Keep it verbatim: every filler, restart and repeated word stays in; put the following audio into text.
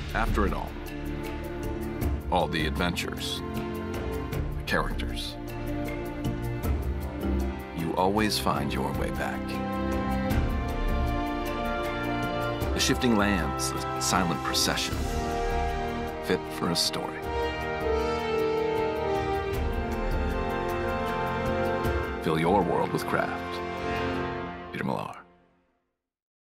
After it all, all the adventures, the characters, you always find your way back. The shifting lands, the silent procession, fit for a story. Fill your world with craft. Peter Millar.